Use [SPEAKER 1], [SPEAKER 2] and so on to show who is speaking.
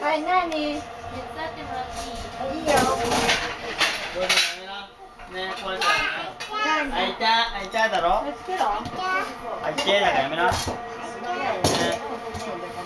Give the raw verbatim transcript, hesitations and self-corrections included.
[SPEAKER 1] はい、何？手伝ってもらっていい？いいよ。
[SPEAKER 2] どうぞやめな。ね、これじゃやめな。あいた、あいただろ。あいてだからやめな。ね。